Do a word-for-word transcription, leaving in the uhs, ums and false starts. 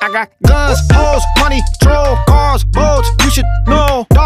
I got guns, hoes, money, troll, cars, boats. You should know.